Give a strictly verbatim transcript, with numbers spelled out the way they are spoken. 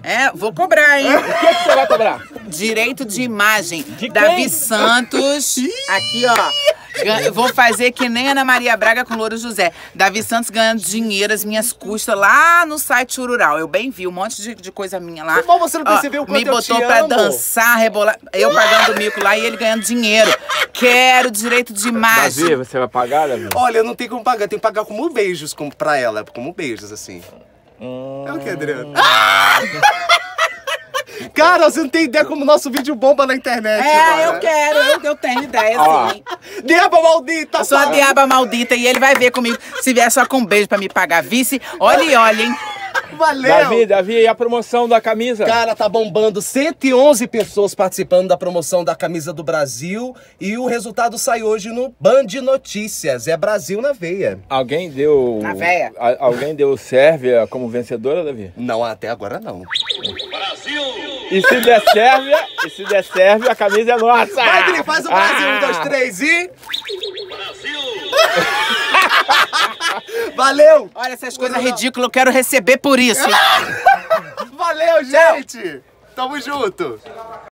É, vou cobrar, hein? O que, que você vai cobrar? Direito de imagem. De Davi quem? Santos. Aqui, ó. Eu vou fazer que nem Ana Maria Braga com Louro José. Davi Santos ganhando dinheiro, as minhas custas lá no site Urural. Eu bem vi um monte de, de coisa minha lá. Como você não percebeu o quanto Me eu botou te pra amo? dançar, rebolar. Eu pagando mico lá e ele ganhando dinheiro. Quero direito de imagem. Davi, você vai pagar, Davi? Olha, eu não tenho como pagar, eu tenho que pagar como beijos como, pra ela, como beijos, assim. Hum... É o que, Adriano? Ah! Cara, você não tem ideia como o nosso vídeo bomba na internet, É, mano. eu quero, eu, eu tenho ideia, Ó. sim. Diaba maldita! Eu sou a fala. diaba maldita e ele vai ver comigo. Se vier só com um beijo pra me pagar vice, olha e olha, hein? Valeu! Davi, Davi, e a promoção da camisa? Cara, tá bombando. cento e onze pessoas participando da promoção da camisa do Brasil. E o resultado sai hoje no Band Notícias. É Brasil na veia. Alguém deu... Na véia. A- alguém deu Sérvia como vencedora, Davi? Não, até agora não. E se der Sérvia, e se der Sérvia, a camisa é nossa! Vai, Dri, faz o Brasil. Ah! Um, dois, três e... Valeu! Olha essas coisas ridículas, eu quero receber por isso. Valeu, gente! Tamo junto!